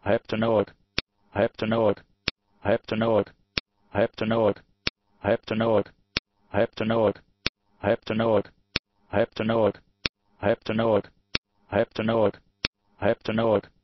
heptanoic, heptanoic, heptanoic, heptanoic, heptanoic, heptanoic, heptanoic, heptanoic, heptanoic, heptanoic, heptanoic,